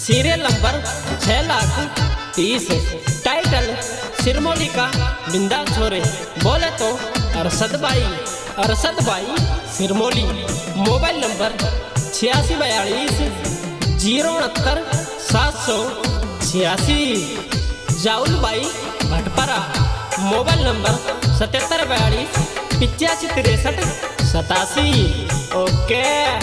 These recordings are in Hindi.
Serial number 6,30,000। टाइटल सिरमौली का बिंदा छोरे। बोले तो अरशद भाई सिरमौली। Mobile number 8642 069 786। जाउल भाई भटपरा। Mobile number 7742 85 63 87। ओके।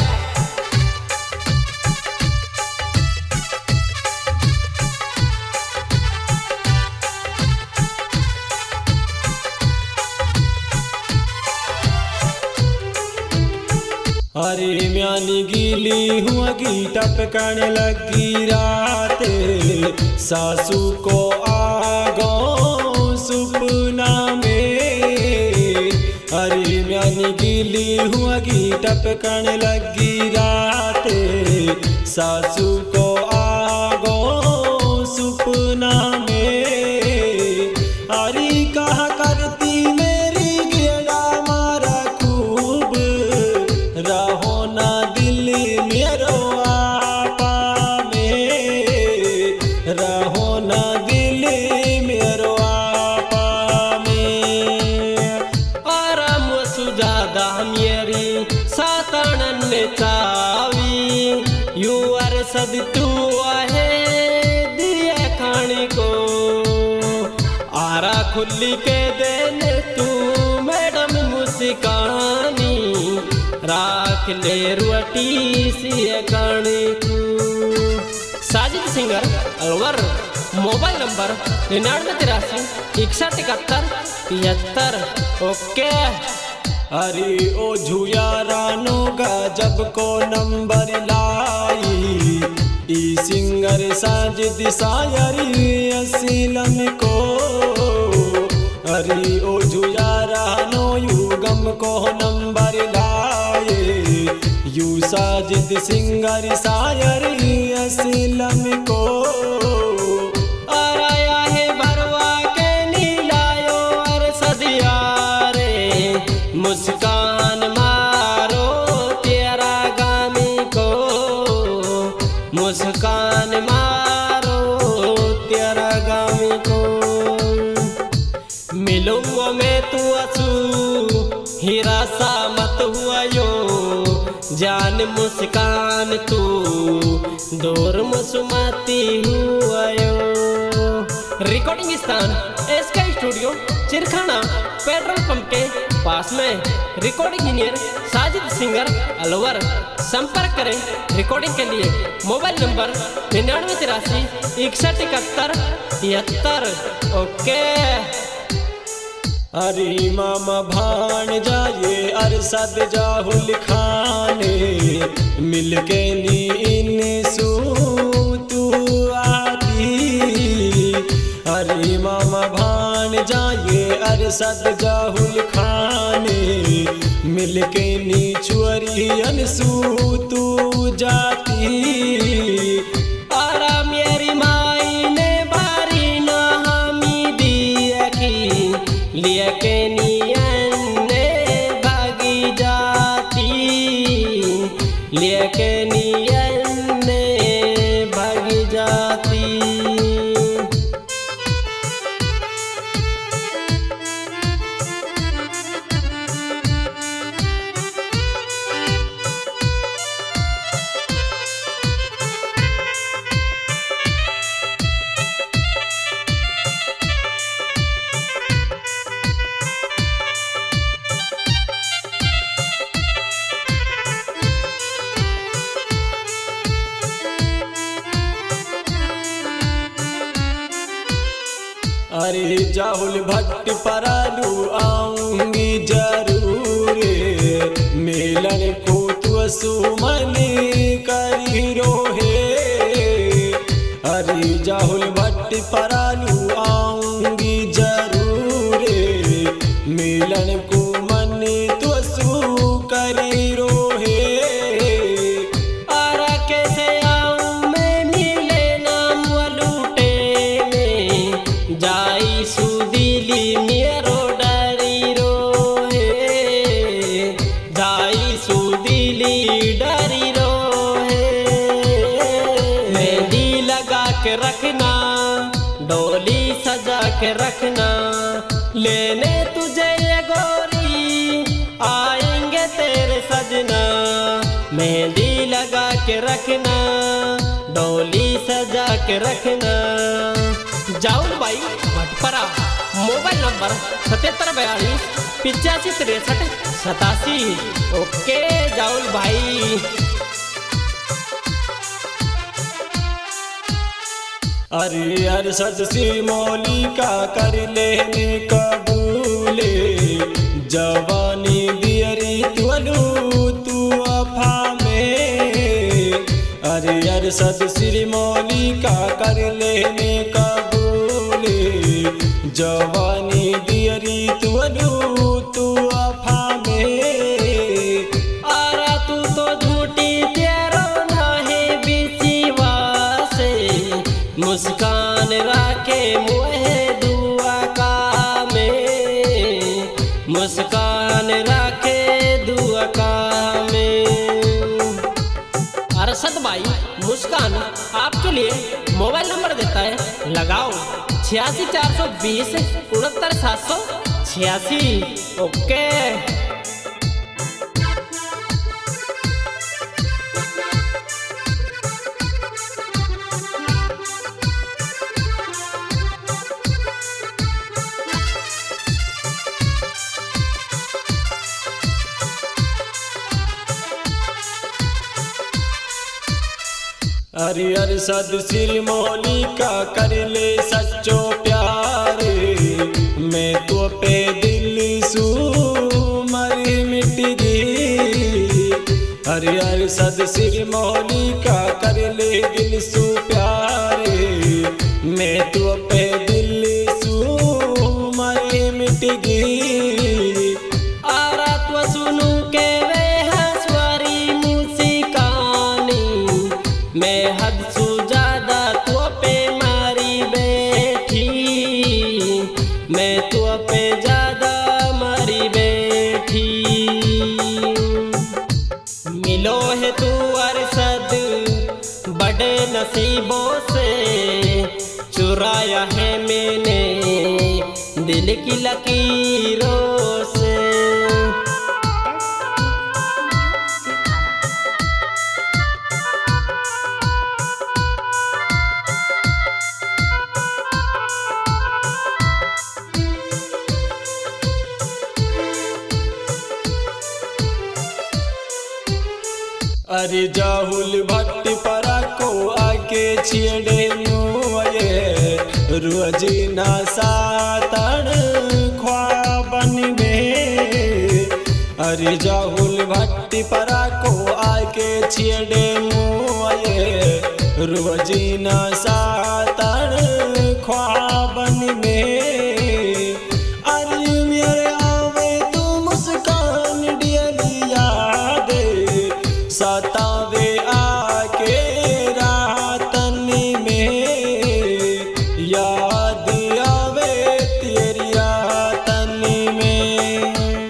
अरे म्यानी गीली हुआ की टपकन लगी रात, सासू को आगो सुपना में। अरे म्यानी गीली हुआ की टपकन लगी रात, सासू को आगो सुपना में। अरे कहा करती मेरी गेड़ा मारा खूब, रहो ना दिल मेरो आपा में, रहो ना दिल मेरो आपा में। आराम सुजादा मेरी सातणन चावी, यू अरशद तू आहे दिया खाने को। आरा खुली के देने तू मैडम मुस्कानी, राख ले रुअटी सी काने को। Sajid singer Alwar. Mobile number 9983 61 71 75। Okay. अरे ओ झूया रानो का जब को नंबर लाई, ई सिंगर साजिद शायरी असलम को। अरे ओ झूया रानो यू गम को नंबर लाए, यू साजिद सिंगर शायरी असलम को। आराया है भरवा के नीलायो अरशद यारे, मुस्कान मारो तेरा गामी को, मुस्कान मारो तेरा गामी को। मिलूंगा मैं तू असू हीरा सा मत हुआ यो, जान मुस्कान तू दूर मुसुमाती हुआ यो। रिकॉर्डिंग स्थान SK studio Chirkhana petrol pump के पास में। Recording engineer Sajid singer Alwar. संपर्क करें रिकॉर्डिंग के लिए। Mobile number 9983 61 71 73। ओके। अरे मामा भाण जाए अरशद जाहुल खाने, मिलके नी इन सू तू आती। अरे मामा भाण जाए अरशद जाहुल खाने, मिलके नी छुअरी अनसू तू जाती। आरा मेरी माई ने बारी ना हमी दिया की, लिया के नियन ने भागी जाती, लिया के नियन ने भागी जाती। अरे जाहुल भट्ट परालू आऊंगी जरूर, मिलन को तू सुमन करी रोहे। अरे जाहुल भट्ट परालू आऊंगी जरूर, मिलन को मन तू सु करी रोहे। आरा कैसे आऊं मैं मिले नाम लूटे में, जाई सुदिली मेरो डरी रोहे, जाई सुदिली डरी रोहे। मैं दिल रखना, लेने तुझे ये गोरी आएंगे तेरे सजना। मेहंदी लगा के रखना, डोली सजा के रखना। जाऊल भाई भटपरा, मोबाइल नंबर 7742 85 63 87। ओके जाऊल भाई। अरे अरशद सिरमौली का कर लेने कबूले, जवानी दियरी तुलू तू अफा में। अरे अरशद सिरमौली का कर लेने कबूले, जवानी दियरी तुलू तू अफा में। आरा तू तो झूठी तेरो नाहे बिसिवा से, मुस्कान राखे मुहे दुआ का में, मुस्कान राखे दुआ का में। अरशद भाई मुस्कान आपके लिए मोबाइल नंबर देता है, लगाओ 86 420 69 786। ओके। अरे अरशद सिरमौली का कर ले सच्चो प्यार, मैं तो पे दिल सू मरी मिट गई। अरे अरशद सिरमौली का कर ले दिल सू प्यार, मैं तो पे दिल सू मरी मिट गई। आरा तो सुनू के वे हंसवारी मुस्कानी, मैं हद से ज्यादा तो पे मारी बैठी, मैं तो पे ज्यादा मारी बैठी। मिलो है तू अरशद बड़े नसीबों से, चुराया है मैंने दिल की लकीरों से। अरे जाहुल भट्टपरा को आके छेड़े नुए, रोजीना सातन ख्वाबन में। अरे जाहुल भट्टपरा को आके छेड़े नुए, रोजीना सातन ख्वाबन में। अरे मेरे आवे तू मुस्कान डियलिया दे, सतावे आके रातन में, याद आवे तेरी रातन में।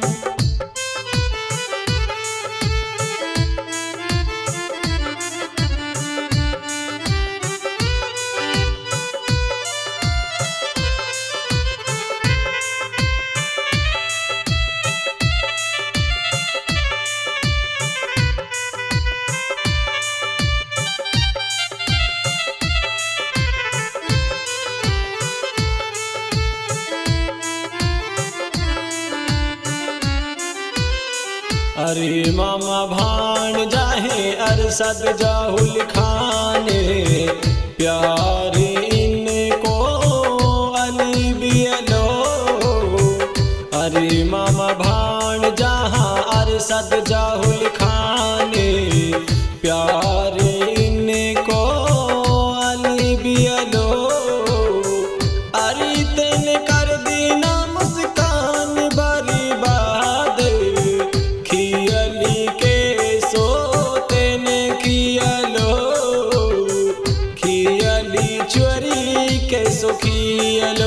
अरे मामा भान जाहे अरशद जाहुल खाने, प्यार इनको अली बियलो। अरे मामा भान जहाँ अरशद जाहुल खाने, प्यार इनको अली बियलो। अरे तेने कर दीना मुस्कान बर्बाद, खियली के सो तेने खियलो, खियली चोरी के सो खियलो।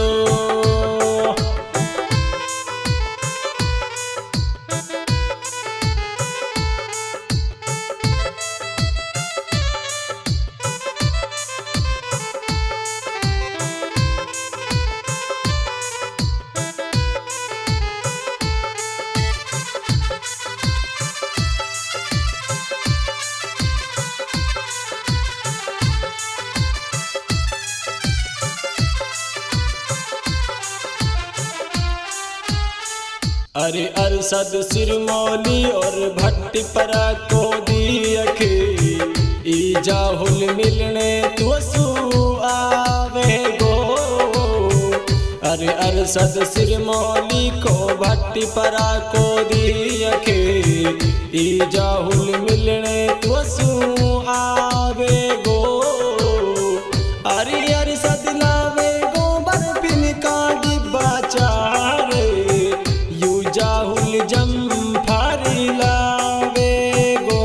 अरे अरसद सिरमौली और भट्टी परा को दियखे ई जाहुल मिलने तुसु आवे गो। अरे अरसद सिरमौली को भट्टी परा को दियखे ई जाहुल मिलने तुसु आवे गो। अरे अरसद लावे गो बर्फिन का डिब्बा चारे यू जाहुल जम्फारी लावे गो।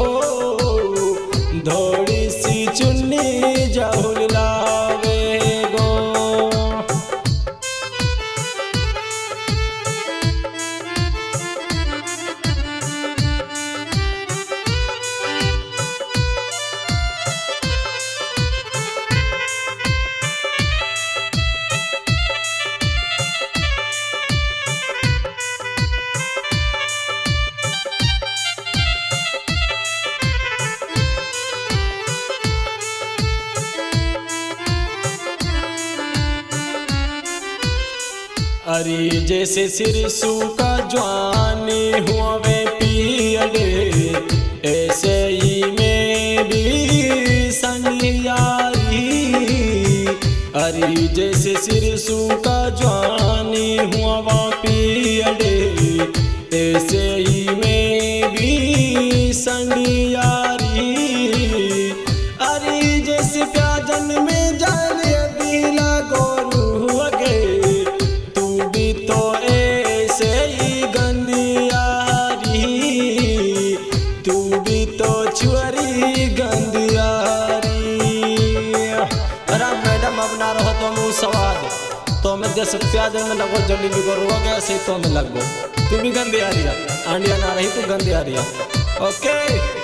धोड़ी सी चुन्नी जाहुल लावे गो। अरे जैसे सिरसू का जवानी हुआ वे पियड़े ऐसे ही में भी सनियारी। अरे जैसे सिरसू का जवानी हुआ वा पियड़े ऐसे ही में भी सनियारी। अरे जैसे प्याजन में जाले दिला गोरू अगे तो ऐसे ही गंदियारी। तू भी तो छुअरी गंदियारी। अरे मैडम अब ना रहो तो मुँह स्वाद तो मैं जैसे प्याज में लगो जल्दी भी करो ऐसे तो मैं लगो। तू भी गंदियारी आंडिया ना रही तो गंदियारी। ओके।